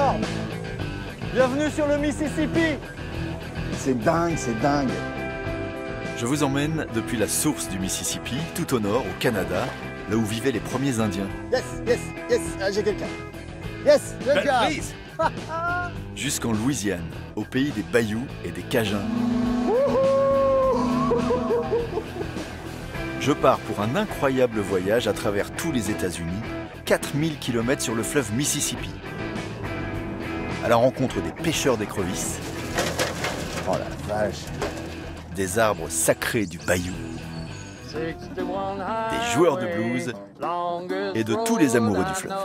énorme. Bienvenue sur le Mississippi. C'est dingue, c'est dingue. Je vous emmène depuis la source du Mississippi, tout au nord, au Canada, là où vivaient les premiers Indiens. Yes, j'ai quelqu'un. Yes, good job. Jusqu'en Louisiane, au pays des Bayous et des Cajuns. Je pars pour un incroyable voyage à travers tous les États-Unis, 4000 km sur le fleuve Mississippi. À la rencontre des pêcheurs d'écrevisses, Oh la vache. des arbres sacrés du Bayou, des joueurs de blues et de tous les amoureux du fleuve.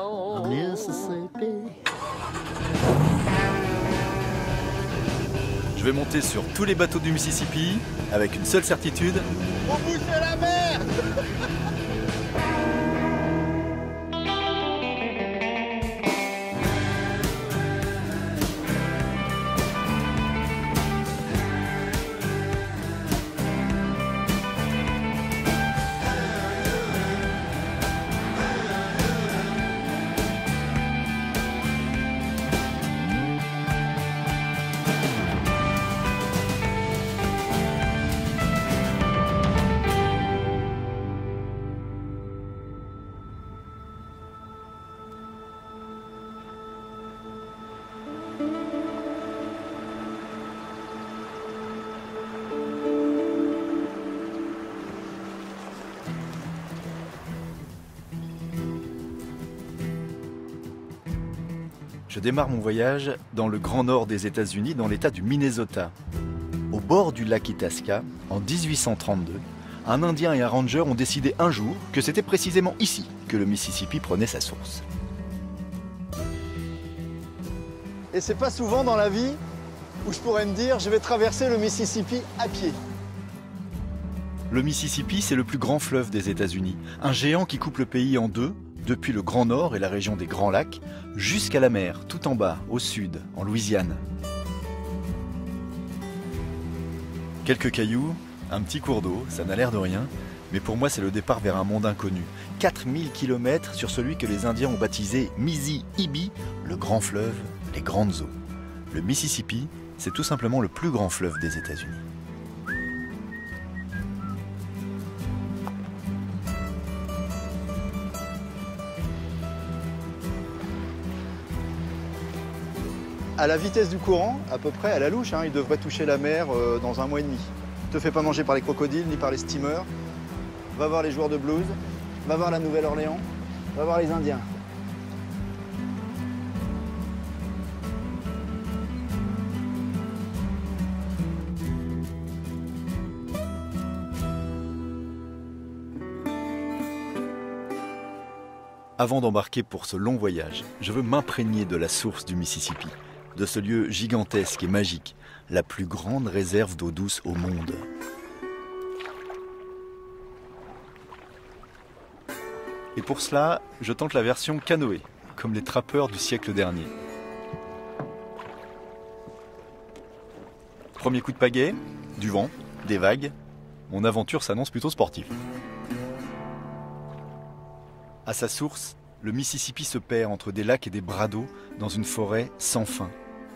Je vais monter sur tous les bateaux du Mississippi avec une seule certitude. On bouge de la mer. Je démarre mon voyage dans le grand nord des États-Unis, dans l'état du Minnesota. Au bord du lac Itasca, en 1832, un Indien et un Ranger ont décidé un jour que c'était précisément ici que le Mississippi prenait sa source. Et c'est pas souvent dans la vie où je pourrais me dire je vais traverser le Mississippi à pied. Le Mississippi, c'est le plus grand fleuve des États-Unis, un géant qui coupe le pays en deux, depuis le Grand Nord et la région des Grands Lacs, jusqu'à la mer, tout en bas, au sud, en Louisiane. Quelques cailloux, un petit cours d'eau, ça n'a l'air de rien, mais pour moi c'est le départ vers un monde inconnu. 4000 km sur celui que les Indiens ont baptisé Mississippi, le grand fleuve, les grandes eaux. Le Mississippi, c'est tout simplement le plus grand fleuve des États-Unis. À la vitesse du courant, à peu près, à la louche, il devrait toucher la mer dans un mois et demi. Ne te fais pas manger par les crocodiles ni par les steamers. Va voir les joueurs de blues, va voir la Nouvelle-Orléans, va voir les Indiens. Avant d'embarquer pour ce long voyage, je veux m'imprégner de la source du Mississippi, de ce lieu gigantesque et magique, la plus grande réserve d'eau douce au monde. Et pour cela, je tente la version canoë, comme les trappeurs du siècle dernier. Premier coup de pagaie, du vent, des vagues, mon aventure s'annonce plutôt sportive. À sa source, le Mississippi se perd entre des lacs et des bras d'eau dans une forêt sans fin.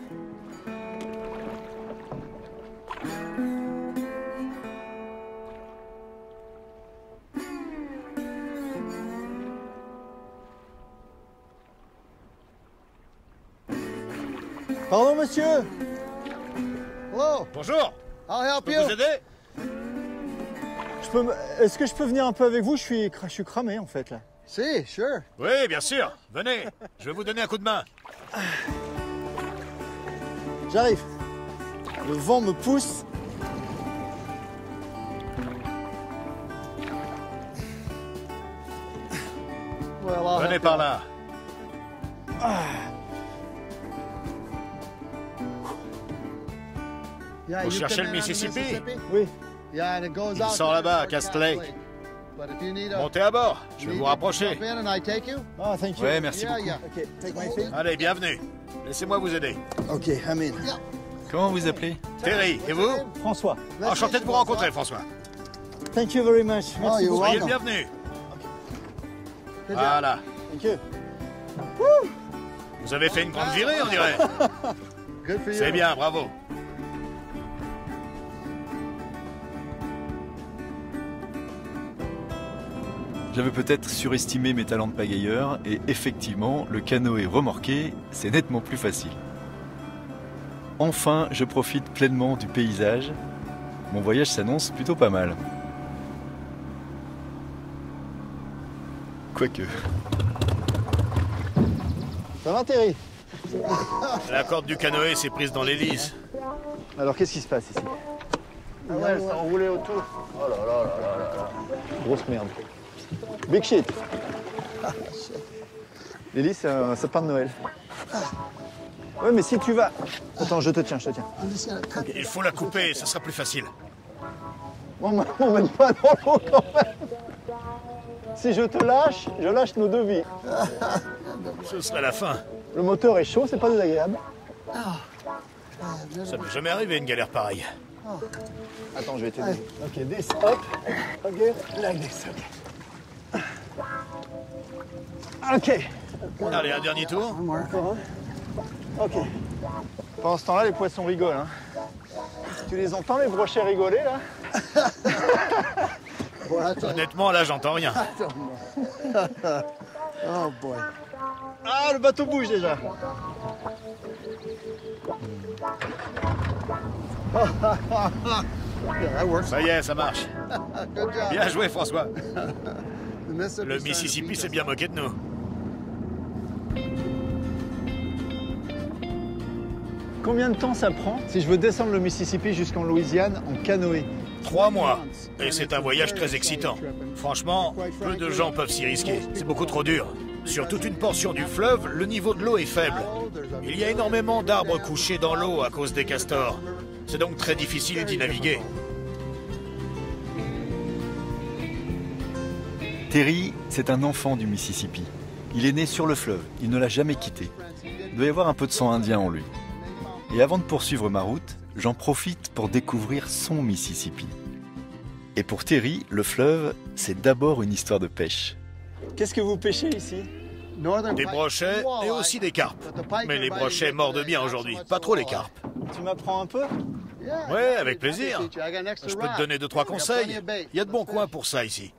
Pardon, monsieur. Hello. Bonjour, I'll help je peux you. vous aider? Est-ce que je peux venir un peu avec vous? Je suis cramé, en fait, là. Si, sure. Oui, bien sûr, venez, je vais vous donner un coup de main. J'arrive. Le vent me pousse. Venez par là. Vous cherchez le Mississippi? Oui. Il sort là-bas, à Cast Lake. Montez à bord, je vais vous rapprocher. Ah, thank you. Ouais, merci beaucoup. Ok, take my thing. Allez, bienvenue. Laissez-moi vous aider. Ok, I'm in. Comment vous appelez? Terry, et vous? François. Enchanté de vous rencontrer, François. Thank you very much. Merci beaucoup. Soyez le bienvenu. Voilà. Thank you. Vous avez fait une grande virée, on dirait. Good for you. C'est bien, bravo. J'avais peut-être surestimé mes talents de pagailleur et effectivement, le canoë remorqué, c'est nettement plus facile. Enfin, je profite pleinement du paysage. Mon voyage s'annonce plutôt pas mal. Quoique. Ça va, Terry? La corde du canoë s'est prise dans l'hélice. Alors, qu'est-ce qui se passe ici? Ah ouais, elle s'est enroulée autour. Oh là là là là là là. Grosse merde. Big shit. L'hélice, c'est un sapin de Noël. Ouais, mais si tu vas... Attends, je te tiens, je te tiens. Il faut la couper, ça sera plus facile. On m'emmène pas dans l'eau quand même. Si je te lâche, je lâche nos deux vies. Ce serait la fin. Le moteur est chaud, c'est pas désagréable. Ça m'est jamais arrivé une galère pareille. Attends, je vais t'aider. Ok, this up. Ok, like this, ok. Ok. Allez, un dernier tour. Ok. Pendant ce temps-là, les poissons rigolent. Hein. Tu les entends, les brochets rigoler, là? Honnêtement, là, j'entends rien. Oh boy. Ah, le bateau bouge déjà. Yeah, that works. Ça y est, ça marche. Good job. Bien joué, François. The Mississippi Le Mississippi s'est bien moqué de nous. Combien de temps ça prend si je veux descendre le Mississippi jusqu'en Louisiane en canoë? 3 mois. Et c'est un voyage très excitant. Franchement, peu de gens peuvent s'y risquer. C'est beaucoup trop dur. Sur toute une portion du fleuve, le niveau de l'eau est faible. Il y a énormément d'arbres couchés dans l'eau à cause des castors. C'est donc très difficile d'y naviguer. Terry, c'est un enfant du Mississippi. Il est né sur le fleuve, il ne l'a jamais quitté. Il doit y avoir un peu de sang indien en lui. Et avant de poursuivre ma route, j'en profite pour découvrir son Mississippi. Et pour Terry, le fleuve, c'est d'abord une histoire de pêche. Qu'est-ce que vous pêchez ici? Des brochets et aussi des carpes. Mais les brochets mordent bien aujourd'hui, pas trop les carpes. Tu m'apprends un peu? Ouais, avec plaisir. Je peux te donner 2-3 conseils. Il y a de bons coins pour ça ici.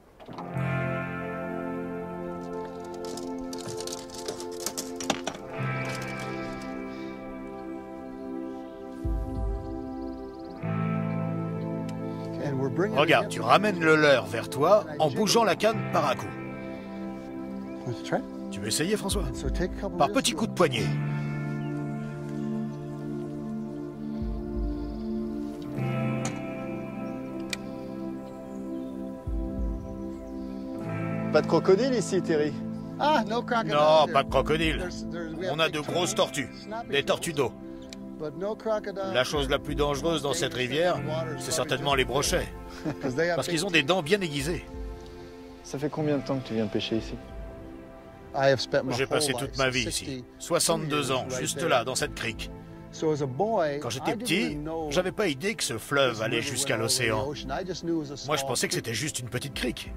Regarde, tu ramènes le leurre vers toi en bougeant la canne par à coup. Tu veux essayer, François? Par petits coups de poignet. Pas de crocodile ici, Terry? Non, pas de crocodile. On a de grosses tortues, des tortues d'eau. La chose la plus dangereuse dans cette rivière, c'est certainement les brochets. Parce qu'ils ont des dents bien aiguisées. Ça fait combien de temps que tu viens de pêcher ici? J'ai passé toute ma vie ici. 62 ans, juste là, dans cette crique. Quand j'étais petit, j'avais pas idée que ce fleuve allait jusqu'à l'océan. Moi, je pensais que c'était juste une petite crique.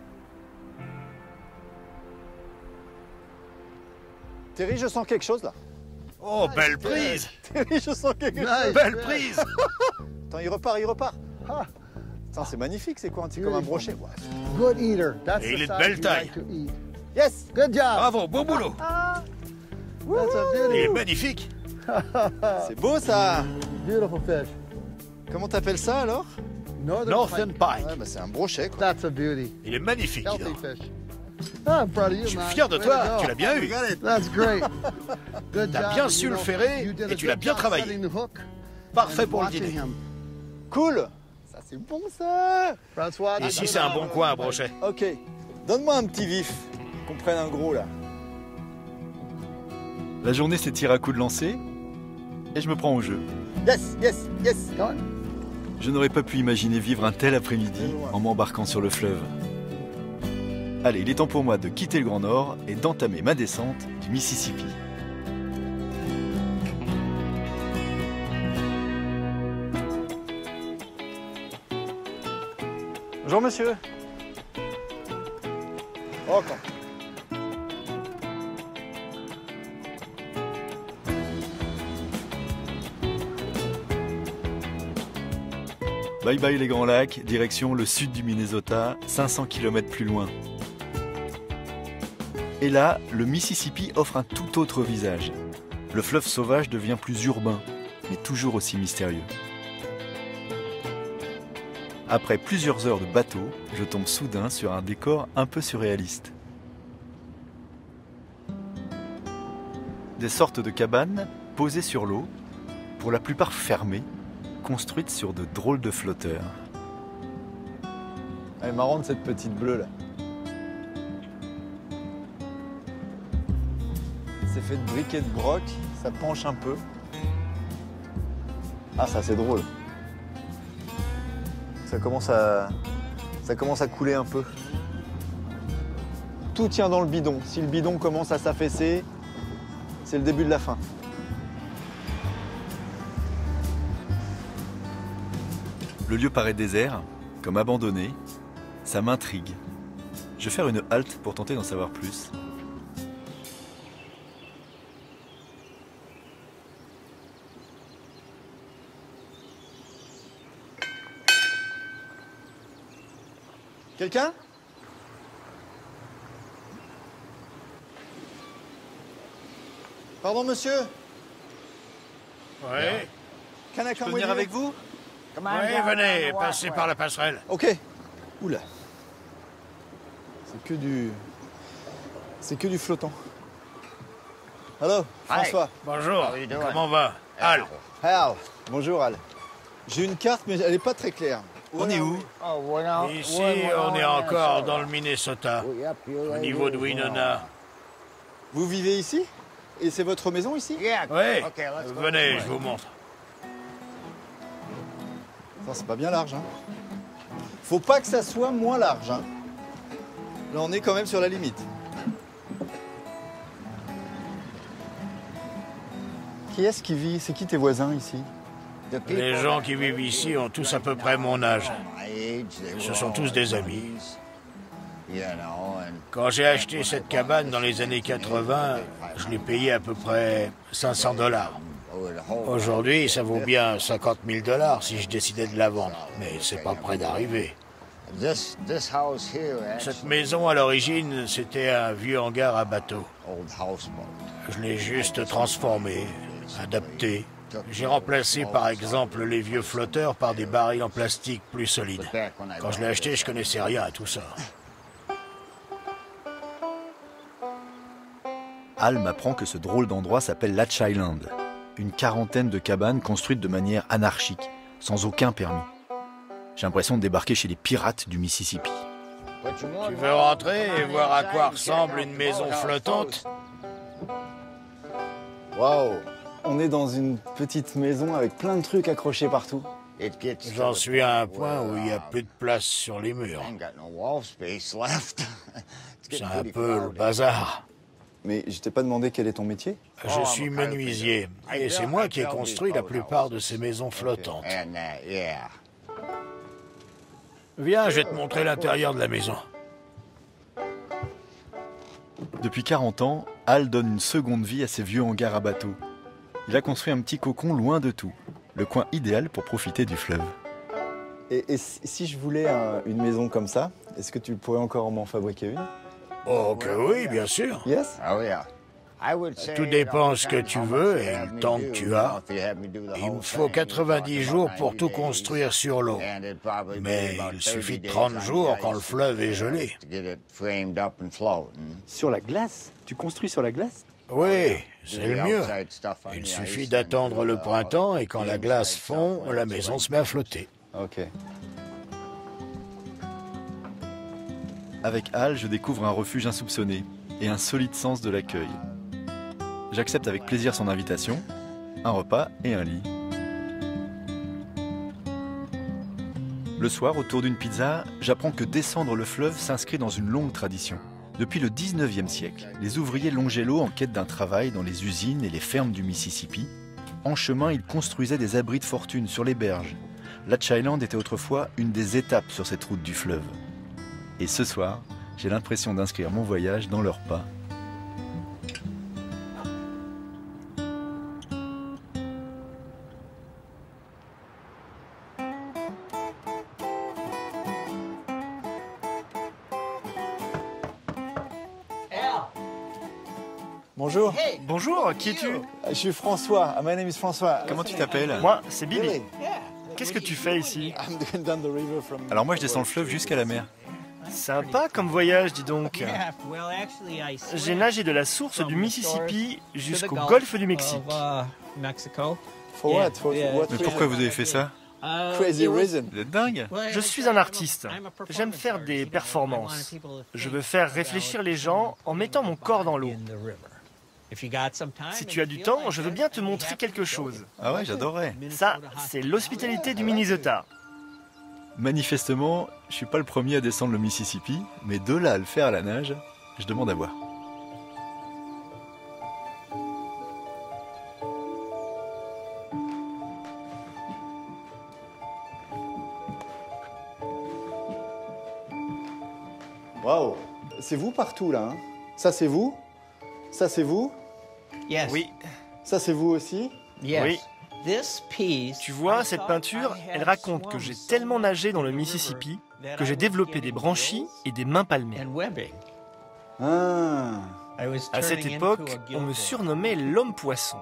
Terry, je sens quelque chose là. Oh, belle prise! Terry, je sens quelque chose. Belle prise! Attends, il repart, il repart. Attends, c'est magnifique, c'est quoi? C'est comme un brochet. Good eater. That's Et il the est de size belle you taille. like to eat. Yes! Good job. Bravo, bon boulot! That's a Il est beauty. magnifique! C'est beau ça! Beautiful fish. Comment t'appelles ça alors? Northern Pike. Ouais, bah, c'est un brochet quoi. That's a beauty. Il est magnifique. dis Healthy donc. fish. I'm proud of you, Je suis man. fier de Way toi, to go. tu l'as bien eu. That's great. Good T'as job. bien su le ferrer You did a et tu l'as good bien job travaillé. setting the hook Parfait and pour le watching dîner. him. Cool! Ça c'est bon ça! François, Ici, c'est un bon coin à brochet. Ok, donne-moi un petit vif, qu'on prenne un gros là. La journée s'étire à coups de lancer et je me prends au jeu. Yes, yes, yes! Go on. Je n'aurais pas pu imaginer vivre un tel après-midi en m'embarquant sur le fleuve. Allez, il est temps pour moi de quitter le Grand Nord et d'entamer ma descente du Mississippi. Bonjour monsieur. Oh, Bye bye les Grands Lacs, direction le sud du Minnesota, 500 km plus loin. Et là, le Mississippi offre un tout autre visage. Le fleuve sauvage devient plus urbain, mais toujours aussi mystérieux. Après plusieurs heures de bateau, je tombe soudain sur un décor un peu surréaliste. Des sortes de cabanes posées sur l'eau, pour la plupart fermées, construites sur de drôles de flotteurs. Elle est marrante cette petite bleue là. C'est fait de briques et de broc, ça penche un peu. Ah, ça c'est drôle. Ça commence à couler un peu. Tout tient dans le bidon. Si le bidon commence à s'affaisser, c'est le début de la fin. Le lieu paraît désert, comme abandonné. Ça m'intrigue. Je vais faire une halte pour tenter d'en savoir plus. Quelqu'un? Pardon, monsieur? Oui. Can I Je peux come with venir you? avec vous? Oui, venez, passez par la passerelle. Ok. Oula. C'est que du flottant. Hello, François. Bonjour, comment va? Al. Al. Bonjour, Al. J'ai une carte, mais elle n'est pas très claire. On est où? Ici, on est encore dans le Minnesota, au niveau de Winona. Vous vivez ici? Et c'est votre maison ici? Oui, venez, je vous montre. Ça, c'est pas bien large, hein. Faut pas que ça soit moins large, hein. Là, on est quand même sur la limite. Qui est-ce qui vit? C'est qui tes voisins ici? Les gens qui vivent ici ont tous à peu près mon âge. Ce sont tous des amis. Quand j'ai acheté cette cabane dans les années 80, je l'ai payé à peu près 500 $. Aujourd'hui, ça vaut bien 50 000 $ si je décidais de la vendre, mais c'est pas près d'arriver. Cette maison, à l'origine, c'était un vieux hangar à bateau. Je l'ai juste transformé, adapté. J'ai remplacé par exemple les vieux flotteurs par des barils en plastique plus solides. Quand je l'ai acheté, je connaissais rien à tout ça. Al m'apprend que ce drôle d'endroit s'appelle Latch Island. Une quarantaine de cabanes construites de manière anarchique, sans aucun permis. J'ai l'impression de débarquer chez les pirates du Mississippi. Tu veux rentrer et voir à quoi ressemble une maison flottante? Waouh! On est dans une petite maison avec plein de trucs accrochés partout. J'en suis à un point où il n'y a plus de place sur les murs. C'est un peu le bazar. Mais je t'ai pas demandé quel est ton métier? Je suis menuisier et c'est moi qui ai construit la plupart de ces maisons flottantes. Viens, je vais te montrer l'intérieur de la maison. Depuis 40 ans, Al donne une seconde vie à ses vieux hangars à bateaux. Il a construit un petit cocon loin de tout, le coin idéal pour profiter du fleuve. Et si je voulais une maison comme ça, est-ce que tu pourrais encore m'en fabriquer une? Oh que oui, bien sûr. Yes? Tout dépend ce que tu veux et le temps que tu as. Il me faut 90 jours pour tout construire sur l'eau. Mais il suffit de 30 jours quand le fleuve est gelé. Sur la glace? Tu construis sur la glace? Oui, c'est le mieux. Il suffit d'attendre le printemps et quand la glace fond, la maison se met à flotter. Ok. Avec Al, je découvre un refuge insoupçonné et un solide sens de l'accueil. J'accepte avec plaisir son invitation, un repas et un lit. Le soir, autour d'une pizza, j'apprends que descendre le fleuve s'inscrit dans une longue tradition. Depuis le 19e siècle, les ouvriers longeaient l'eau en quête d'un travail dans les usines et les fermes du Mississippi. En chemin, ils construisaient des abris de fortune sur les berges. Latch Island était autrefois une des étapes sur cette route du fleuve. Et ce soir, j'ai l'impression d'inscrire mon voyage dans leurs pas. Bonjour. Bonjour, qui es-tu? Je suis François. My name is François. Comment tu t'appelles? Moi, c'est Billy. Qu'est-ce que tu fais ici? I'm going down the river from... Alors moi je descends le fleuve jusqu'à la mer. Sympa comme voyage, dis donc. J'ai nagé de la source du Mississippi jusqu'au golfe du Mexique. For what? For what Mais pourquoi vous avez fait ça? Crazy reason. Vous êtes dingue? Je suis un artiste. J'aime faire des performances. Je veux faire réfléchir les gens en mettant mon corps dans l'eau. Si tu as du temps, je veux bien te montrer quelque chose. Ah ouais, j'adorerais. Ça, c'est l'hospitalité du Minnesota. Manifestement, je suis pas le premier à descendre le Mississippi, mais de là à le faire à la nage, je demande à voir. Waouh. C'est vous partout là. Hein. Ça c'est vous. Ça c'est vous. Oui, Ça c'est vous aussi. oui. Tu vois, cette peinture, elle raconte que j'ai tellement nagé dans le Mississippi que j'ai développé des branchies et des mains palmées. Ah. À cette époque, on me surnommait l'homme-poisson.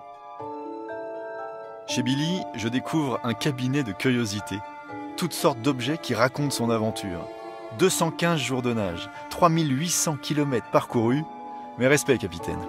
Chez Billy, je découvre un cabinet de curiosités. Toutes sortes d'objets qui racontent son aventure. 215 jours de nage, 3800 km parcourus. Mes respects, capitaine.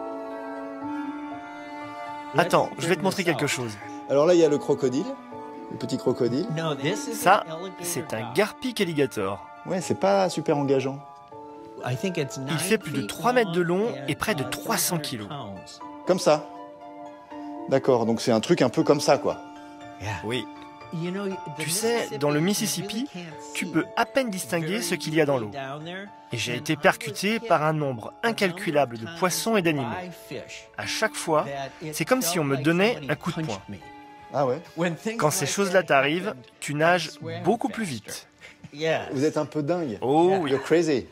Attends, je vais te montrer quelque chose. Alors là il y a le crocodile, le petit crocodile. Ça, c'est un Garpic alligator. Ouais, c'est pas super engageant. Il fait plus de 3 mètres de long et près de 300 kilos. Comme ça. D'accord, donc c'est un truc un peu comme ça quoi. Oui. Tu sais, dans le Mississippi, tu peux à peine distinguer ce qu'il y a dans l'eau. Et j'ai été percuté par un nombre incalculable de poissons et d'animaux. À chaque fois, c'est comme si on me donnait un coup de poing. Ah ouais. Quand ces choses-là t'arrivent, tu nages beaucoup plus vite. Vous êtes un peu dingue. Oh oui. You're crazy.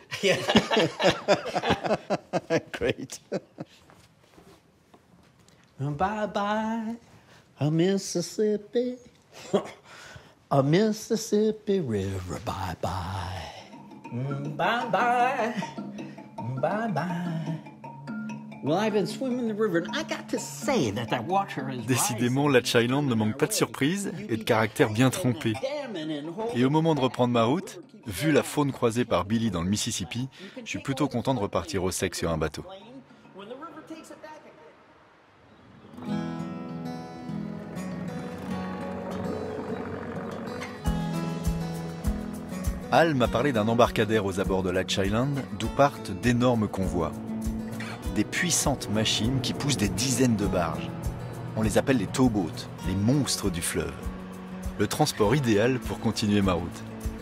Great. Bye bye, a Mississippi, a Mississippi River. Bye bye, bye bye, bye bye. Well, I've been swimming the river, and I got to say that the water is Décidément, Latch Island ne manque pas de surprises et de caractère bien trempé. Et au moment de reprendre ma route, vu la faune croisée par Billy dans le Mississippi, je suis plutôt content de repartir au sec sur un bateau. Al m'a parlé d'un embarcadère aux abords de Latch Island d'où partent d'énormes convois. Des puissantes machines qui poussent des dizaines de barges. On les appelle les towboats, les monstres du fleuve. Le transport idéal pour continuer ma route.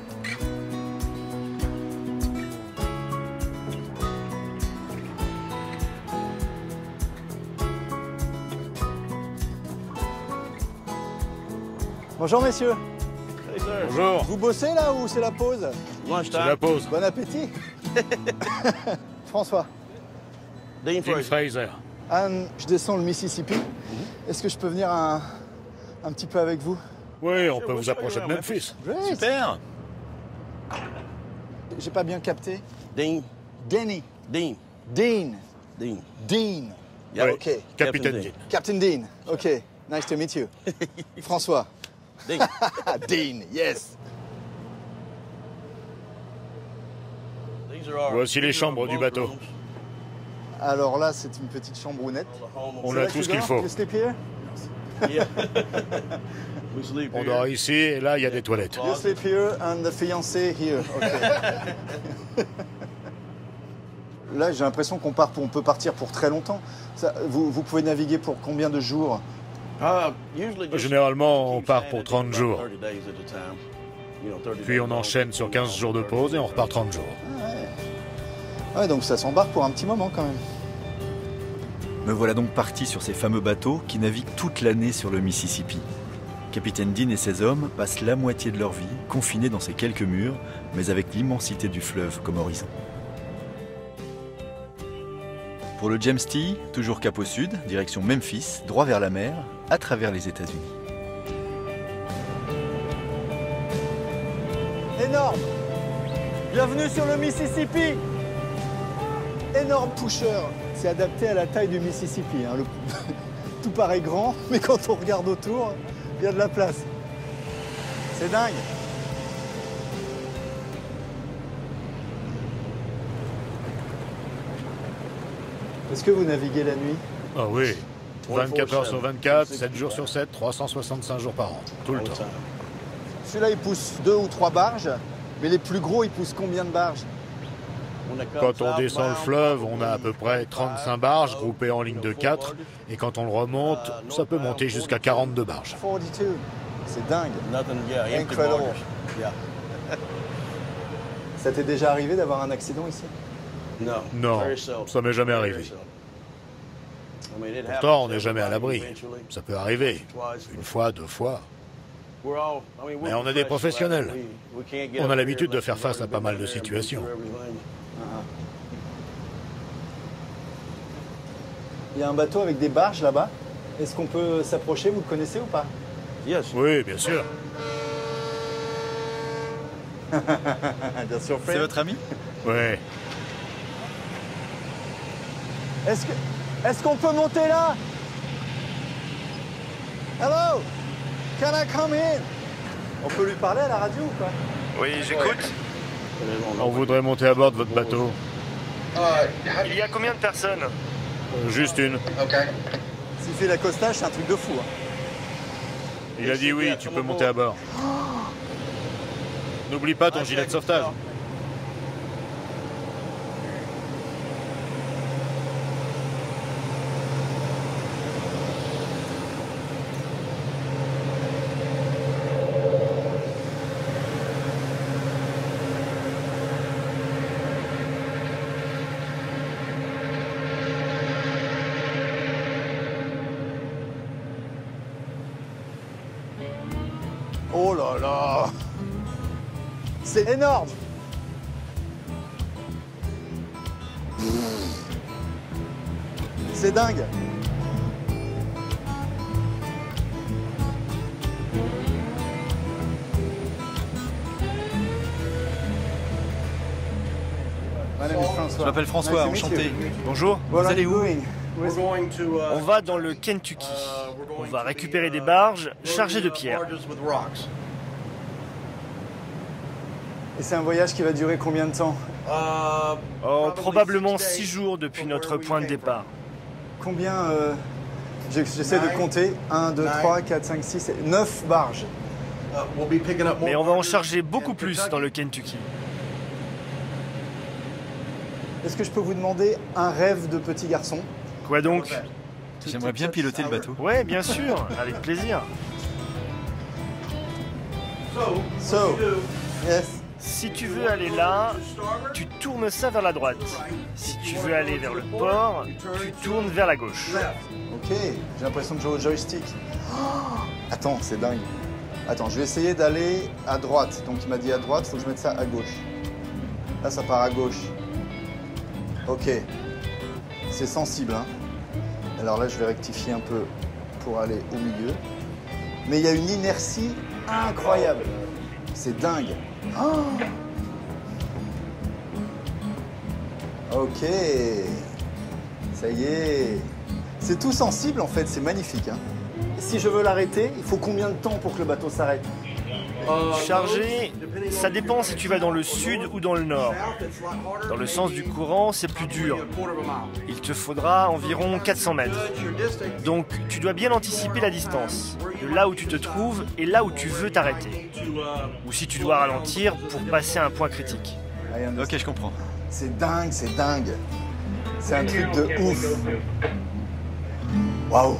Bonjour messieurs. Bonjour. Vous bossez là ou c'est la pause? C'est la pause. Bon appétit. François. Dean Fraser. Anne, je descends le Mississippi. Est-ce que je peux venir un petit peu avec vous? Oui, on peut vous approcher de Memphis. Great. Super! J'ai pas bien capté. Dean, Denny. Dean, Dean. Dean. Dean. Oui, Ok. Capitaine Dean. Captain Dean. Ok. Nice to meet you. François. Dean. Dean. Yes. Voici les chambres du bateau. Alors là, c'est une petite chambrounette. On C'est a là tout que ce tu qu'il dors? faut. You sleep here? On dort ici et là, il y a des toilettes. You sleep here and the fiancé here. Ok. Là, j'ai l'impression on peut partir pour très longtemps. Ça, vous pouvez naviguer pour combien de jours? Généralement, on part pour 30 jours. Puis on enchaîne sur 15 jours de pause et on repart 30 jours. Ouais, donc ça s'embarque pour un petit moment quand même. Me voilà donc parti sur ces fameux bateaux qui naviguent toute l'année sur le Mississippi. Capitaine Dean et ses hommes passent la moitié de leur vie confinés dans ces quelques murs, mais avec l'immensité du fleuve comme horizon. Pour le James T, toujours cap au sud, direction Memphis, droit vers la mer, à travers les États-Unis. Énorme! Bienvenue sur le Mississippi! énorme pusher. C'est adapté à la taille du Mississippi. Hein. Tout paraît grand, mais quand on regarde autour, il y a de la place. C'est dingue. Est-ce que vous naviguez la nuit? Ah oui. 24 heures sur 24, 7 jours sur 7, 365 jours par an. Tout le temps. Celui-là, il pousse 2 ou 3 barges, mais les plus gros, ils poussent combien de barges? Quand on descend le fleuve, on a à peu près 35 barges groupées en ligne de 4. Et quand on le remonte, ça peut monter jusqu'à 42 barges. 42. C'est dingue. Incredible. Ça t'est déjà arrivé d'avoir un accident ici? Non, ça m'est jamais arrivé. Pourtant, on n'est jamais à l'abri. Ça peut arriver. Une fois, 2 fois. Mais on est des professionnels. On a l'habitude de faire face à pas mal de situations. Il y a un bateau avec des barges là-bas. Est-ce qu'on peut s'approcher? Vous le connaissez ou pas? Oui, bien sûr. Bien sûr, C'est votre ami? Oui. Est-ce qu'on peut monter là? Hello? Can I come in? On peut lui parler à la radio ou pas? Oui, j'écoute. On voudrait monter à bord de votre bateau. Il y a combien de personnes? Juste une. S'il fait l'accostage, c'est un truc de fou. Hein. Il a dit oui, tu peux monter à bord. N'oublie pas ton gilet de sauvetage. Oh là là! C'est énorme! C'est dingue! Je m'appelle François, enchanté. Bonjour. Vous allez où? où? On va dans le Kentucky. On va récupérer des barges chargées de pierres. Et c'est un voyage qui va durer combien de temps? Oh, probablement 6 jours depuis notre point de départ. Combien j'essaie de compter. 1, 2, 3, 4, 5, 6, 9 barges. Mais on va en charger beaucoup plus dans le Kentucky. Est-ce que je peux vous demander un rêve de petit garçon? Quoi donc? J'aimerais bien piloter le bateau. Ouais, bien sûr, avec plaisir. So, yes. Si tu veux aller là, tu tournes ça vers la droite. Si tu veux aller vers le port, tu tournes vers la gauche. Ok, j'ai l'impression de jouer au joystick. Oh, attends, c'est dingue. Attends, je vais essayer d'aller à droite. Donc il m'a dit à droite, il faut que je mette ça à gauche. Là, ça part à gauche. Ok. C'est sensible, hein. Alors là, je vais rectifier un peu pour aller au milieu. Mais il y a une inertie incroyable. C'est dingue. Oh, ok. Ça y est. C'est tout sensible, en fait. C'est magnifique, hein. Si je veux l'arrêter, il faut combien de temps pour que le bateau s'arrête? Charger, ça dépend si tu vas dans le sud ou dans le nord. Dans le sens du courant, c'est plus dur. Il te faudra environ 400 mètres. Donc, tu dois bien anticiper la distance, de là où tu te trouves et là où tu veux t'arrêter. Ou si tu dois ralentir pour passer à un point critique. Ok, je comprends. C'est dingue, c'est dingue. C'est un truc de ouf. Waouh.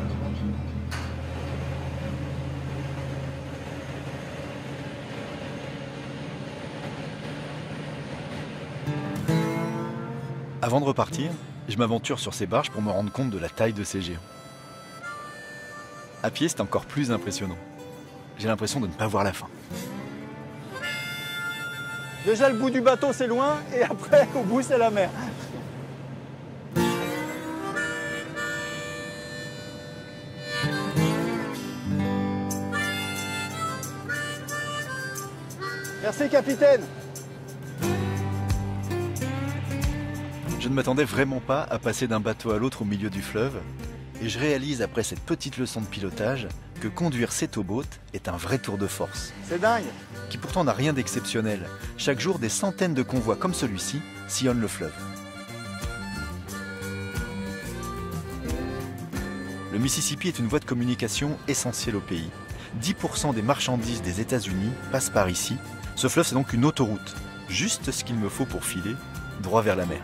Avant de repartir, je m'aventure sur ces barges pour me rendre compte de la taille de ces géants. À pied, c'est encore plus impressionnant. J'ai l'impression de ne pas voir la fin. Déjà, le bout du bateau, c'est loin, et après, au bout, c'est la mer. Merci, capitaine. Je ne m'attendais vraiment pas à passer d'un bateau à l'autre au milieu du fleuve, et je réalise après cette petite leçon de pilotage que conduire ces towboats est un vrai tour de force, C'est dingue. qui pourtant n'a rien d'exceptionnel. Chaque jour, des centaines de convois comme celui-ci sillonnent le fleuve. Le Mississippi est une voie de communication essentielle au pays. 10% des marchandises des États-Unis passent par ici. Ce fleuve, c'est donc une autoroute. Juste ce qu'il me faut pour filer droit vers la mer.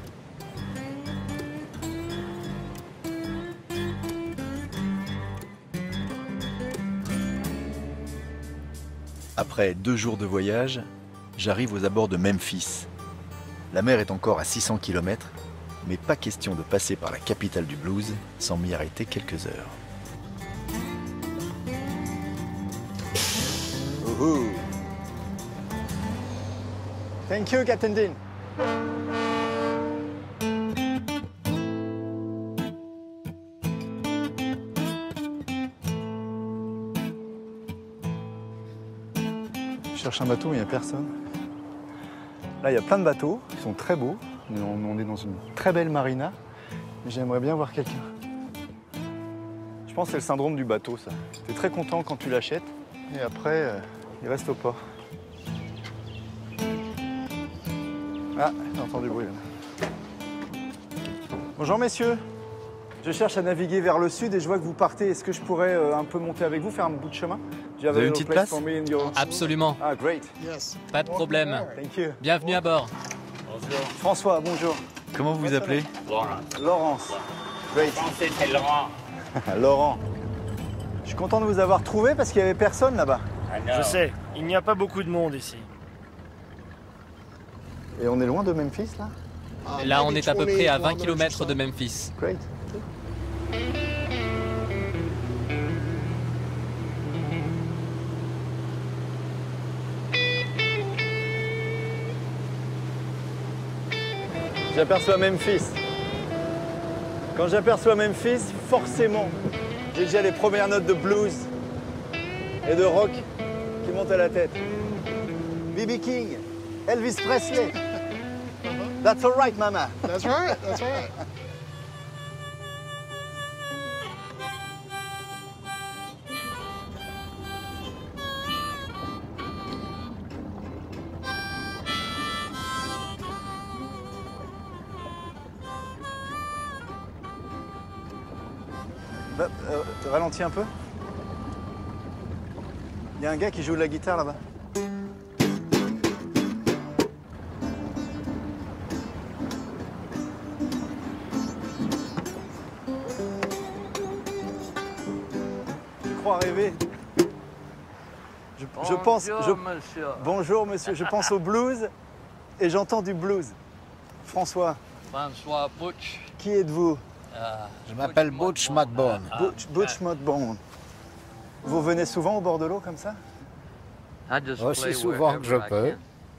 Après 2 jours de voyage, j'arrive aux abords de Memphis. La mer est encore à 600 km, mais pas question de passer par la capitale du blues sans m'y arrêter quelques heures. Ouhou. Thank you, Captain Dean. Je cherche un bateau, mais il n'y a personne. Là, il y a plein de bateaux qui sont très beaux. On est dans une très belle marina, mais j'aimerais bien voir quelqu'un. Je pense que c'est le syndrome du bateau, ça. Tu es très content quand tu l'achètes, et après, il reste au port. Ah, j'entends du bruit là. Bonjour messieurs, je cherche à naviguer vers le sud et je vois que vous partez. Est-ce que je pourrais un peu monter avec vous, faire un bout de chemin? Vous avez une petite place? Absolument, Ah, great. pas de problème. Thank you. Bienvenue à bord. François, bonjour. Comment vous vous appelez? Laurence. Great. Français, c'est Laurent. Laurent. Je suis content de vous avoir trouvé parce qu'il n'y avait personne là-bas. Je sais, il n'y a pas beaucoup de monde ici. Et on est loin de Memphis là? Là, on est à peu près à 20 km de Memphis. Great. J'aperçois Memphis. Quand j'aperçois Memphis, forcément, j'ai déjà les premières notes de blues et de rock qui montent à la tête. B.B. King, Elvis Presley. That's all right, mama. That's right, that's right. Ralentis un peu. Il y a un gars qui joue de la guitare là-bas. Je crois rêver. Je pense. monsieur. Bonjour monsieur, je pense au blues et j'entends du blues. François, François Butch. qui êtes-vous? Je m'appelle Butch Mudbone. Butch Mudbone. Vous venez souvent au bord de l'eau comme ça? Aussi souvent que je peux.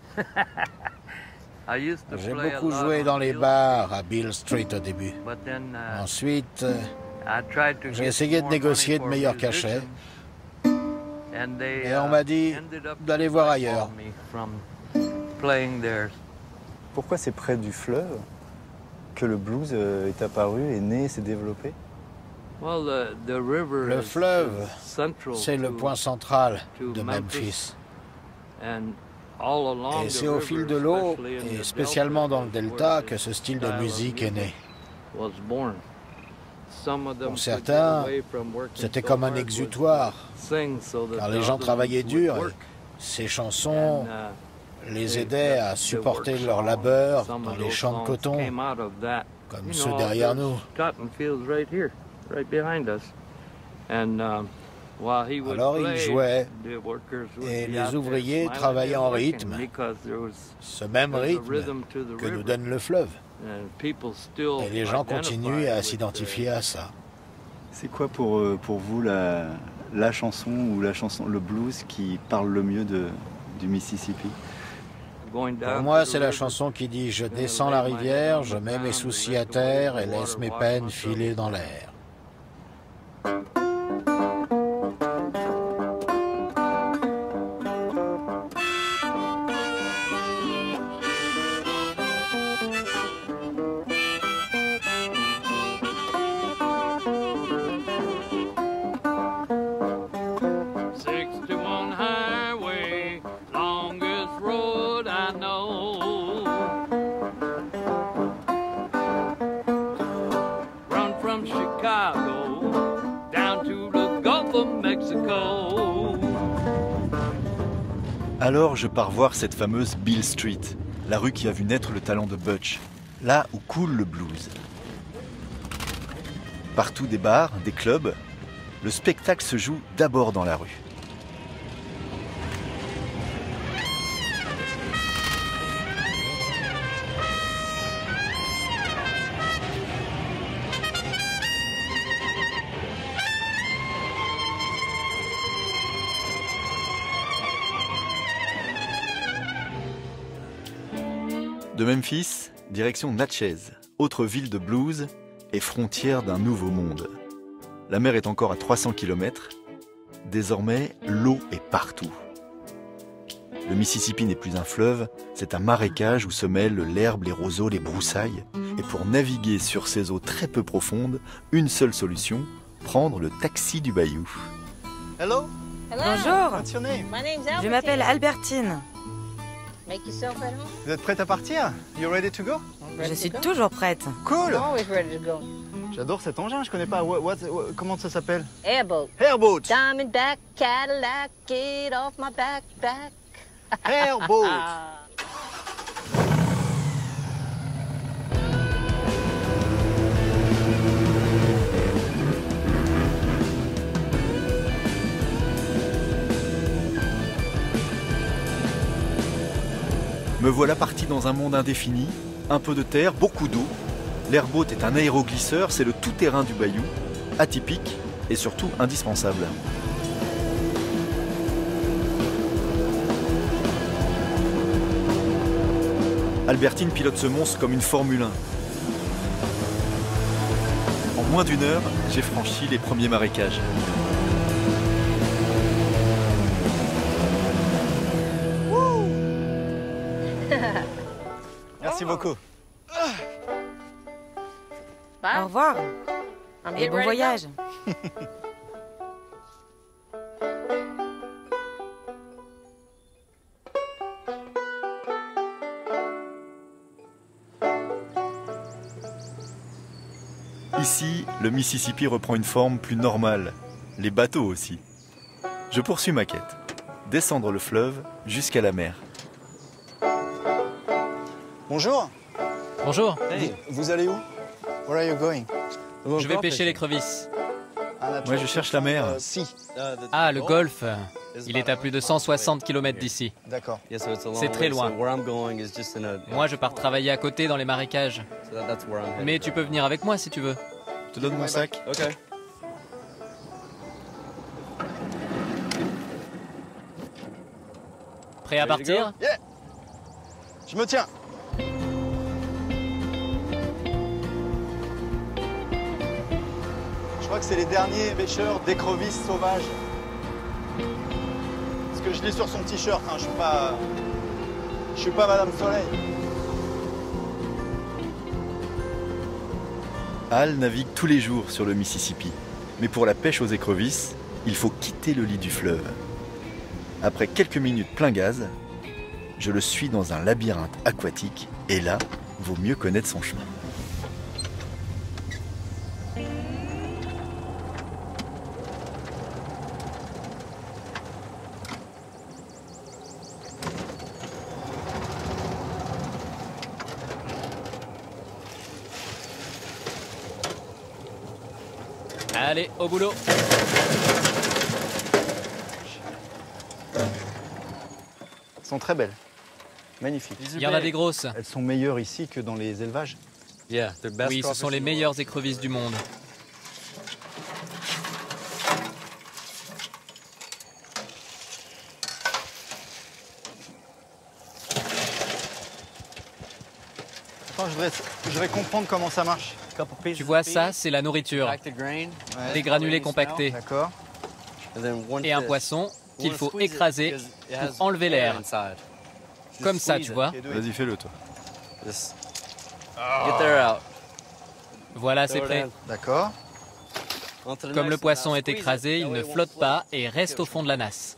J'ai beaucoup joué dans les bars à Beale Street au début. Ensuite, j'ai essayé de négocier de meilleurs cachets. Et on m'a dit d'aller voir ailleurs. Pourquoi c'est près du fleuve que le blues est apparu, est né, s'est développé? Le fleuve, c'est le point central de Memphis. Et c'est au fil de l'eau, et spécialement dans le delta, que ce style de musique est né. Pour certains, c'était comme un exutoire, car les gens travaillaient dur et ces chansons les aidaient à supporter leur labeur dans les champs de coton, comme ceux derrière nous. Alors il jouait, et les ouvriers travaillaient en rythme, ce même rythme que nous donne le fleuve. Et les gens continuent à s'identifier à ça. C'est quoi pour vous la chanson ou le blues qui parle le mieux du Mississippi? Pour moi, c'est la chanson qui dit « Je descends la rivière, je mets mes soucis à terre et laisse mes peines filer dans l'air ». Chicago, down to the Gulf of Mexico. Alors je pars voir cette fameuse Beale Street, la rue qui a vu naître le talent de Butch, là où coule le blues. Partout des bars, des clubs, le spectacle se joue d'abord dans la rue. De Memphis, direction Natchez, autre ville de blues et frontière d'un nouveau monde. La mer est encore à 300 km. Désormais, l'eau est partout. Le Mississippi n'est plus un fleuve, c'est un marécage où se mêlent l'herbe, les roseaux, les broussailles. Et pour naviguer sur ces eaux très peu profondes, une seule solution, prendre le taxi du bayou. Hello. Bonjour, What's your name? je m'appelle Albertine. Vous êtes prête à partir? You ready to go? Je suis toujours prête. Cool. J'adore cet engin, je connais pas. Comment ça s'appelle? Airboat. Airboat. Diamondback Cadillac, get off my backpack. Airboat. Me voilà parti dans un monde indéfini, un peu de terre, beaucoup d'eau. L'airboat est un aéroglisseur, c'est le tout-terrain du bayou, atypique et surtout indispensable. Albertine pilote ce monstre comme une Formule 1. En moins d'une heure, j'ai franchi les premiers marécages. Merci beaucoup. Au revoir et bon voyage. Ici, le Mississippi reprend une forme plus normale. Les bateaux aussi. Je poursuis ma quête. Descendre le fleuve jusqu'à la mer. Bonjour. Bonjour. Vous allez où? Where are you going? Je vais pêcher l'écrevisse. Ouais, je cherche la mer. Ah, le golfe. Il est à plus de 160 km d'ici. D'accord. C'est très loin. Moi, je pars travailler à côté dans les marécages. Mais tu peux venir avec moi si tu veux. Je te donne mon sac. Prêt à partir? Yeah. Je me tiens. Je crois que c'est les derniers pêcheurs d'écrevisses sauvages. Parce que je lis sur son t-shirt, hein, je suis pas Madame Soleil. Al navigue tous les jours sur le Mississippi. Mais pour la pêche aux écrevisses, il faut quitter le lit du fleuve. Après quelques minutes plein gaz, je le suis dans un labyrinthe aquatique et là, vaut mieux connaître son chemin. Allez, au boulot. Elles sont très belles. Magnifiques. Il y en a des grosses. Elles sont meilleures ici que dans les élevages. Oui, ce sont les meilleures écrevisses du monde. Attends, je voudrais comprendre comment ça marche. Tu vois, ça, c'est la nourriture. Des granulés compactés. D'accord. Et un poisson qu'il faut écraser pour enlever l'air. Comme ça, tu vois. Vas-y, fais-le, toi. Voilà, c'est prêt. D'accord. Comme le poisson est écrasé, il ne flotte pas et reste au fond de la nasse.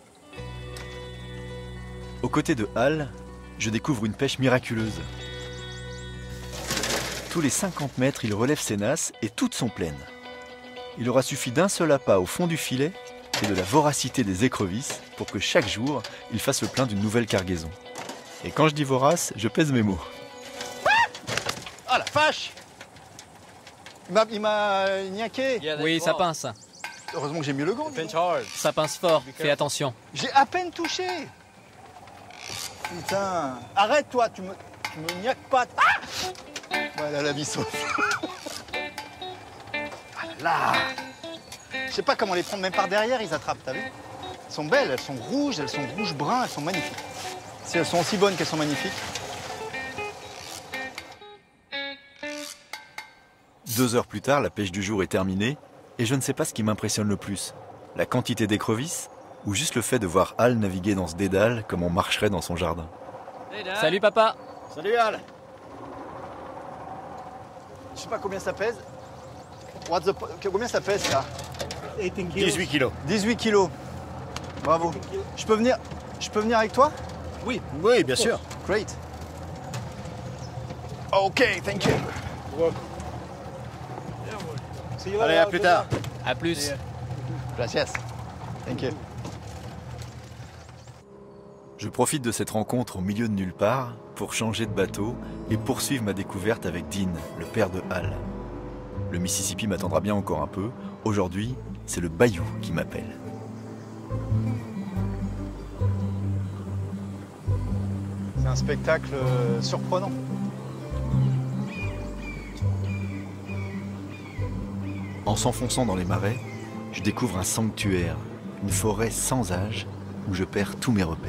Aux côtés de Hal, je découvre une pêche miraculeuse. Tous les 50 mètres, il relève ses nasses et toutes sont pleines. Il aura suffi d'un seul appât au fond du filet et de la voracité des écrevisses pour que chaque jour, il fasse le plein d'une nouvelle cargaison. Et quand je dis vorace, je pèse mes mots. Ah la vache! Il m'a niaqué. Oui, ça pince. Heureusement que j'ai mis le gant. Ça pince fort, fais attention. J'ai à peine touché. Putain. Arrête-toi, tu me niaques pas. Ah, voilà la vie sauve. Ah là. Je sais pas comment les prendre, même par derrière, ils attrapent, t'as vu? Elles sont belles, elles sont rouges brun, elles sont magnifiques. Si elles sont aussi bonnes qu'elles sont magnifiques. 2 heures plus tard, la pêche du jour est terminée et je ne sais pas ce qui m'impressionne le plus. La quantité d'écrevisses ou juste le fait de voir Al naviguer dans ce dédale comme on marcherait dans son jardin. Salut papa. Salut Al. Je sais pas combien ça pèse. Combien ça pèse ça? 18 kilos. 18 kilos. Bravo. Je peux venir avec toi? Oui. Oui, bien sûr. Great. Ok, thank you. Allez, à plus tard. À plus. Gracias. Thank you. Je profite de cette rencontre au milieu de nulle part pour changer de bateau et poursuivre ma découverte avec Dean, le père de Al. Le Mississippi m'attendra bien encore un peu. Aujourd'hui, c'est le bayou qui m'appelle. C'est un spectacle surprenant. En s'enfonçant dans les marais, je découvre un sanctuaire, une forêt sans âge où je perds tous mes repères.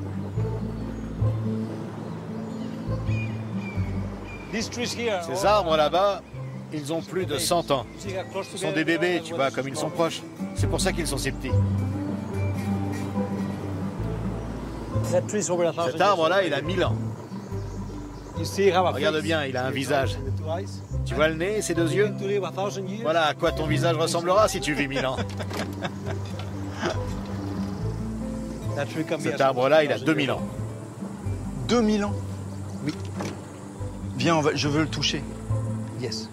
Ces arbres là-bas, ils ont plus de 100 ans. Ce sont des bébés, tu vois, comme ils sont proches. C'est pour ça qu'ils sont si petits. Cet arbre-là, il a 1000 ans. Regarde bien, il a un visage. Tu vois le nez et ses 2 yeux? Voilà à quoi ton visage ressemblera si tu vis 1000 ans. Cet arbre-là, il a 2000 ans. 2000 ans? Oui. Viens, je veux le toucher. Yes.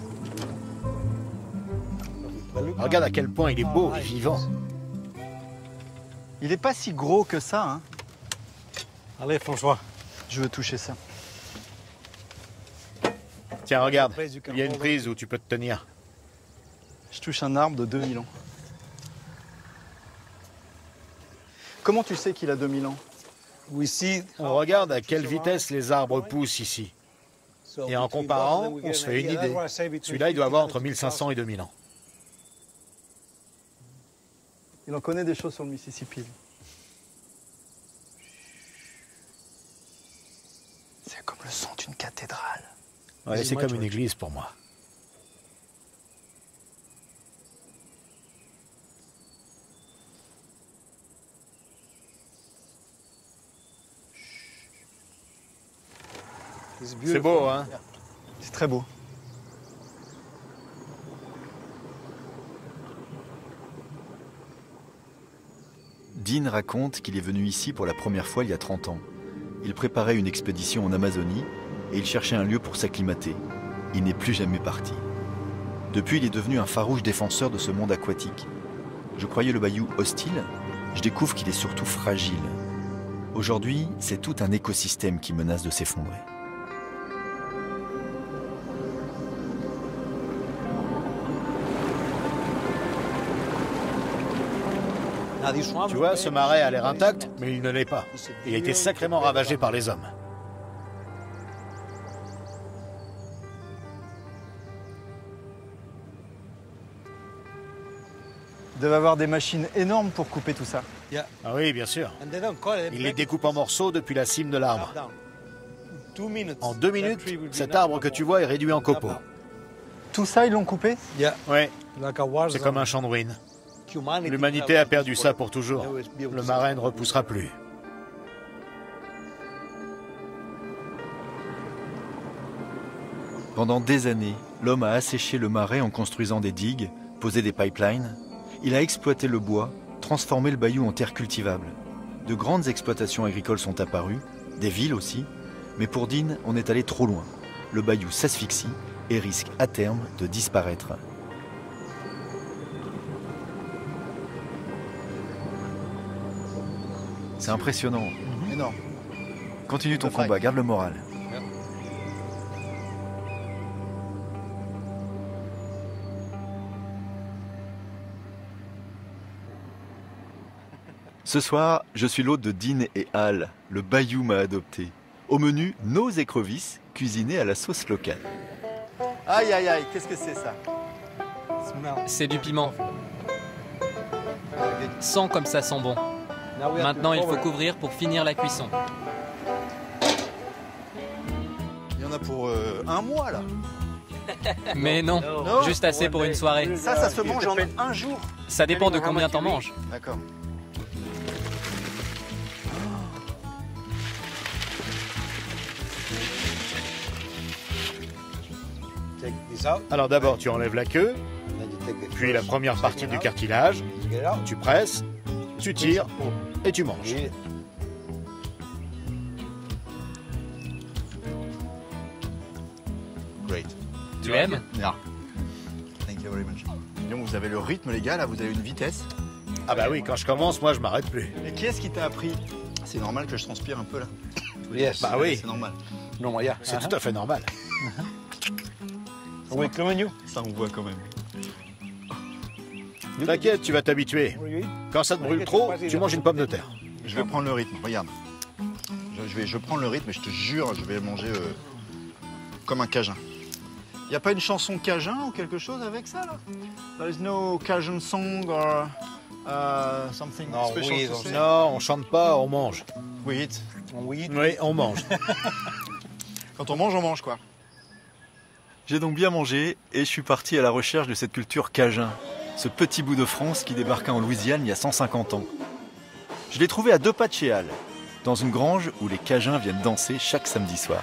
Regarde à quel point il est beau et vivant. Il est pas si gros que ça, hein. Allez, François. Je veux toucher ça. Tiens, regarde, il y a une prise où tu peux te tenir. Je touche un arbre de 2000 ans. Comment tu sais qu'il a 2000 ans? On regarde à quelle vitesse les arbres poussent ici. Et en comparant, on se fait une idée. Celui-là, il doit avoir entre 1500 et 2000 ans. Il en connaît des choses sur le Mississippi. C'est comme le son d'une cathédrale. Ouais, c'est comme une église pour moi. C'est beau, hein? C'est très beau. Dean raconte qu'il est venu ici pour la première fois il y a 30 ans. Il préparait une expédition en Amazonie et il cherchait un lieu pour s'acclimater. Il n'est plus jamais parti. Depuis, il est devenu un farouche défenseur de ce monde aquatique. Je croyais le bayou hostile, je découvre qu'il est surtout fragile. Aujourd'hui, c'est tout un écosystème qui menace de s'effondrer. Tu vois, ce marais a l'air intact, mais il ne l'est pas. Il a été sacrément ravagé par les hommes. Il devait avoir des machines énormes pour couper tout ça. Ah oui, bien sûr. Il les découpe en morceaux depuis la cime de l'arbre. En 2 minutes, cet arbre que tu vois est réduit en copeaux. Tout ça, ils l'ont coupé? Oui, c'est comme un champ de ruines. L'humanité a perdu ça pour toujours. Le marais ne repoussera plus. Pendant des années, l'homme a asséché le marais en construisant des digues, posé des pipelines. Il a exploité le bois, transformé le bayou en terre cultivable. De grandes exploitations agricoles sont apparues, des villes aussi. Mais pour Dean, on est allé trop loin. Le bayou s'asphyxie et risque à terme de disparaître. C'est impressionnant. Énorme. Continue ton combat, garde le moral. Ce soir, je suis l'hôte de Dean et Al. Le bayou m'a adopté. Au menu, nos écrevisses cuisinées à la sauce locale. Aïe, aïe, aïe, qu'est-ce que c'est ça? C'est du piment. Sent comme ça sent bon. Maintenant, il faut couvrir pour finir la cuisson. Il y en a pour un mois, là. Mais non, juste assez pour une soirée. Ça se mange en un jour. Ça dépend de combien t'en manges. D'accord. Alors d'abord, tu enlèves la queue, puis la première partie du cartilage, tu presses, tu tires et tu manges. Great. Tu aimes? Yeah. Thank you very much. Donc vous avez le rythme, les gars, là, vous avez une vitesse. Ah bah oui, quand je commence, moi je m'arrête plus. Mais qui est-ce qui t'a appris? C'est normal que je transpire un peu, là. Bah oui. C'est normal. Non, Maya. C'est tout à fait normal. Oui, comme nous. Ça, on voit quand même. T'inquiète, tu vas t'habituer. Quand ça te brûle trop, tu manges une pomme de terre. Je vais prendre le rythme, regarde. Je prends le rythme et je te jure, je vais manger comme un Cajun. Il n'y a pas une chanson Cajun ou quelque chose avec ça, là? There is no Cajun song or something special to say? Non, on chante pas, on mange. We eat. Oui, on mange. Quand on mange, quoi. J'ai donc bien mangé et je suis parti à la recherche de cette culture cajun, ce petit bout de France qui débarqua en Louisiane il y a 150 ans. Je l'ai trouvé à 2 pas de chez Al, dans une grange où les Cajuns viennent danser chaque samedi soir.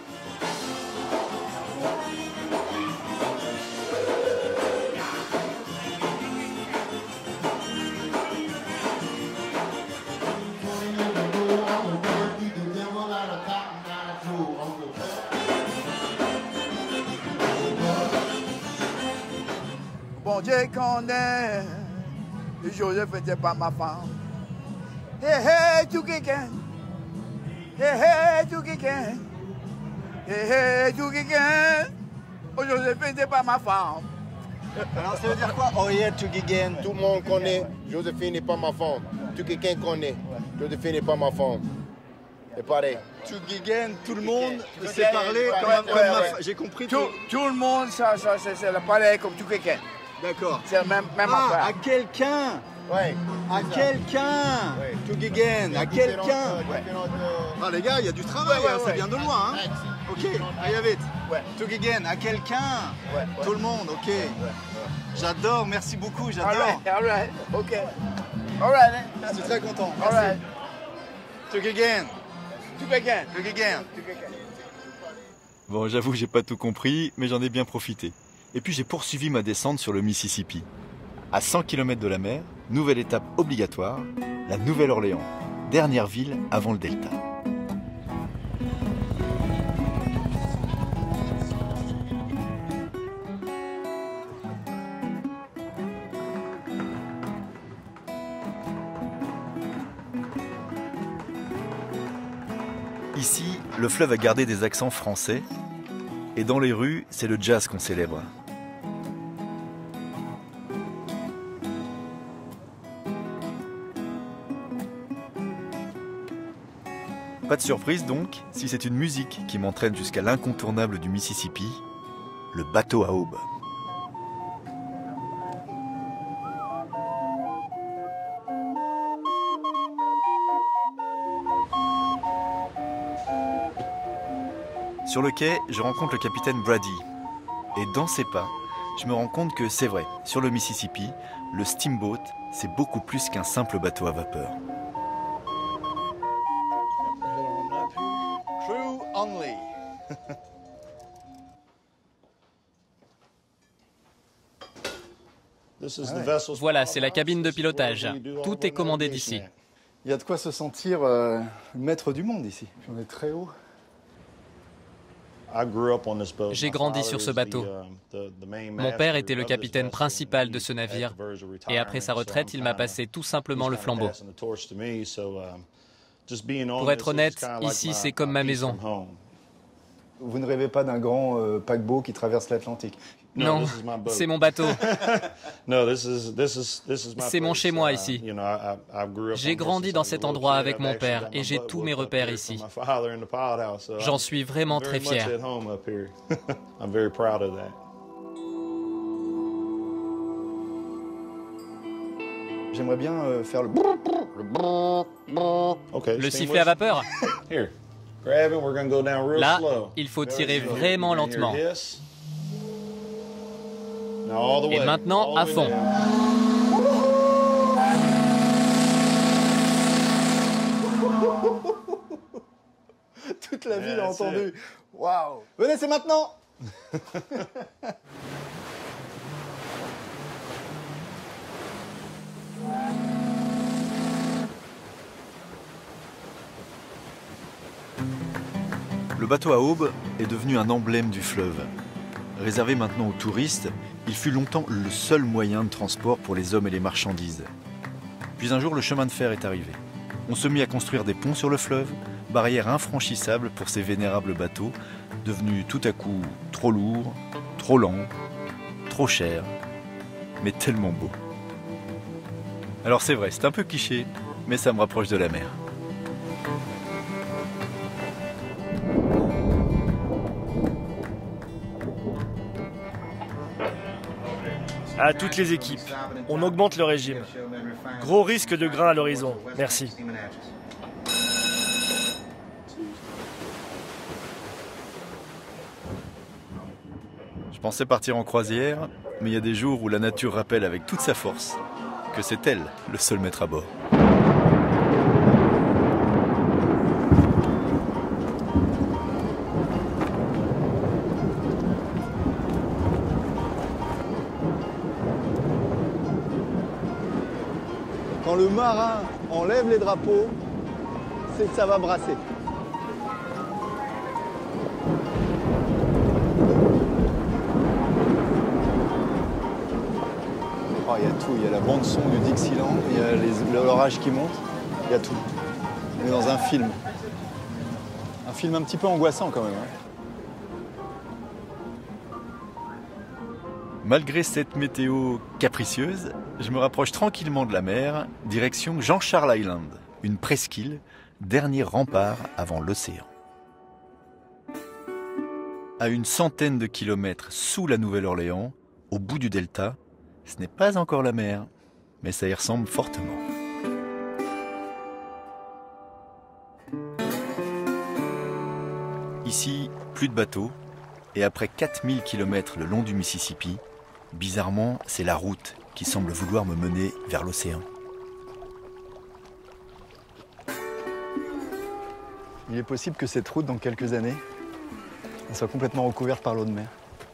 Bon Dieu connaît, Joseph n'était pas ma femme. Hey, hey, tout quelqu'un. Hey, hey, tout quelqu'un. Hey, hey, tout quelqu'un. Oh, Joseph n'était pas ma femme. Alors ça veut dire quoi? Oh yeah, to gigan. Tout le monde connaît, Joséphine n'est pas ma femme. Tout quelqu'un connaît, Joséphine n'est pas ma femme. C'est pareil. To gigan, tout le monde sait parler comme ma femme. J'ai compris. Tout le monde, c'est pareil comme tout quelqu'un. D'accord. C'est la même affaire. À quelqu'un. Ouais. À quelqu'un. Ouais. To gigan, à quelqu'un. Ouais. Ah les gars, il y a du travail, hein, ça vient de loin. Hein. Ok, I have it. Ouais. To gigan, à quelqu'un. Ouais. Tout le monde, ok. Ouais. J'adore, merci beaucoup, j'adore. All right, ok. All right. Je suis très content. All Merci. right. To gigan. Tout quelqu'un. To gigan. Tout quelqu'un. Bon, j'avoue, j'ai pas tout compris, mais j'en ai bien profité. Et puis j'ai poursuivi ma descente sur le Mississippi. À 100 km de la mer, nouvelle étape obligatoire, la Nouvelle-Orléans, dernière ville avant le delta. Ici, le fleuve a gardé des accents français, et dans les rues, c'est le jazz qu'on célèbre. Pas de surprise donc, si c'est une musique qui m'entraîne jusqu'à l'incontournable du Mississippi, le bateau à aube. Sur le quai, je rencontre le capitaine Brady. Et dans ses pas, je me rends compte que c'est vrai, sur le Mississippi, le steamboat, c'est beaucoup plus qu'un simple bateau à vapeur. Crew only. Voilà, c'est la cabine de pilotage. Tout est commandé d'ici. Il y a de quoi se sentir maître du monde ici. On est très haut. J'ai grandi sur ce bateau. Mon père était le capitaine principal de ce navire et après sa retraite, il m'a passé tout simplement le flambeau. Pour être honnête, ici c'est comme ma maison. Vous ne rêvez pas d'un grand paquebot qui traverse l'Atlantique? Non, c'est mon bateau. C'est mon chez-moi ici. J'ai grandi dans cet endroit avec mon père et j'ai tous mes repères ici. J'en suis vraiment très fier. J'aimerais bien faire le sifflet à vapeur. Là, il faut tirer vraiment lentement. Et maintenant, à fond. Toute la ville a entendu. Waouh! Venez, c'est maintenant! Le bateau à aube est devenu un emblème du fleuve. Réservé maintenant aux touristes, il fut longtemps le seul moyen de transport pour les hommes et les marchandises. Puis un jour, le chemin de fer est arrivé. On se mit à construire des ponts sur le fleuve, barrières infranchissables pour ces vénérables bateaux, devenus tout à coup trop lourds, trop lents, trop chers, mais tellement beaux. Alors c'est vrai, c'est un peu cliché, mais ça me rapproche de la mer. À toutes les équipes, on augmente le régime. Gros risque de grain à l'horizon. Merci. Je pensais partir en croisière, mais il y a des jours où la nature rappelle avec toute sa force que c'est elle le seul maître à bord. Quand le marin enlève les drapeaux, c'est que ça va brasser. Oh, il y a tout, il y a la bande son du Dixieland, il y a l'orage qui monte, il y a tout. On est dans un film. Un film un petit peu angoissant quand même. Malgré cette météo capricieuse, je me rapproche tranquillement de la mer, direction Jean-Charles Island, une presqu'île, dernier rempart avant l'océan. À une centaine de kilomètres sous la Nouvelle-Orléans, au bout du delta, ce n'est pas encore la mer, mais ça y ressemble fortement. Ici, plus de bateaux, et après 4000 km le long du Mississippi, bizarrement, c'est la route qui semble vouloir me mener vers l'océan. Il est possible que cette route, dans quelques années, elle soit complètement recouverte par l'eau de mer.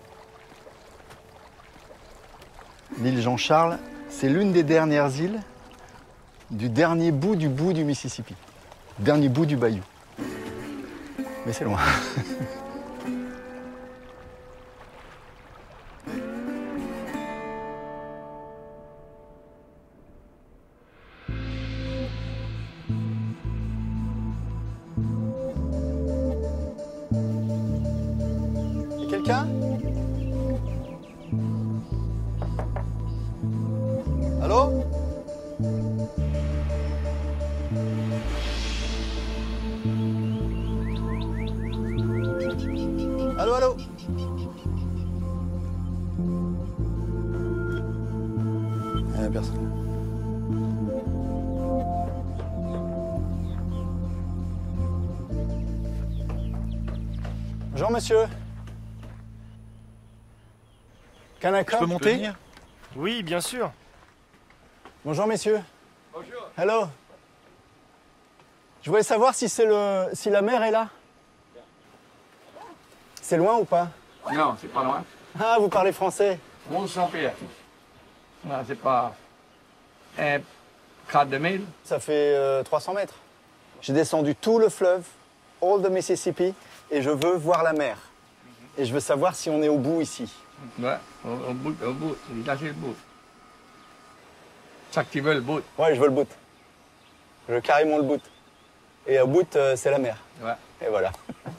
L'île Jean-Charles, c'est l'une des dernières îles du dernier bout du Mississippi. Dernier bout du bayou. Mais c'est loin. Quelqu'un? Allô? Allô, allô? Personne. Bonjour, monsieur. Je peux monter? Oui, bien sûr. Bonjour, messieurs. Bonjour. Hello. Je voulais savoir si la mer est là. C'est loin ou pas? Non, c'est pas loin. Ah, vous parlez français? 1100 pieds. Non, c'est pas un quart de mille. Ça fait 300 mètres. J'ai descendu tout le fleuve, all the Mississippi, et je veux voir la mer. Et je veux savoir si on est au bout ici. Ouais, au bout, lâchez le bout. Ça que tu veux, le bout. Ouais, je veux le bout. Je veux carrément le bout. Et au bout, c'est la mer. Ouais. Et voilà.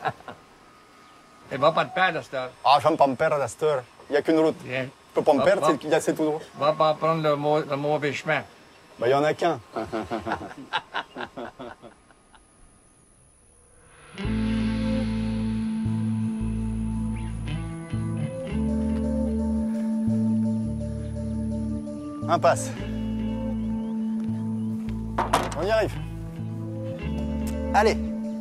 Et va pas te perdre à cette heure. Ah, je vais pas me perdre à cette heure. Il n'y a qu'une route. Bien. Je peux pas me perdre, c'est tout droit. Va pas prendre le mauvais chemin. Ben, il n'y en a qu'un. Impasse. On y arrive. Allez.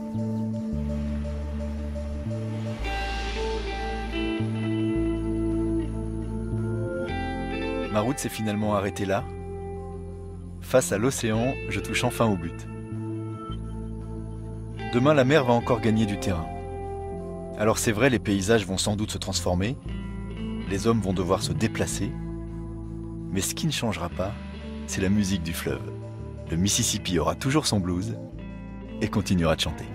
Ma route s'est finalement arrêtée là. Face à l'océan, je touche enfin au but. Demain, la mer va encore gagner du terrain. Alors c'est vrai, les paysages vont sans doute se transformer, les hommes vont devoir se déplacer, mais ce qui ne changera pas, c'est la musique du fleuve. Le Mississippi aura toujours son blues et continuera de chanter.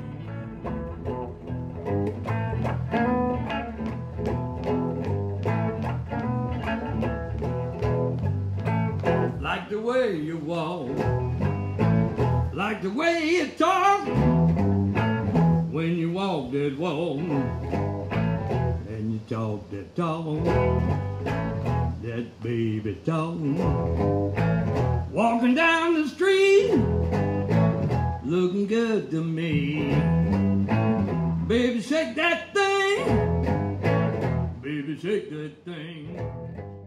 Like the way you walk, like the way you talk, when you walk that walk, and you talk that talk, that baby talk. Walking down the street, looking good to me. Baby, shake that thing, baby, shake that thing.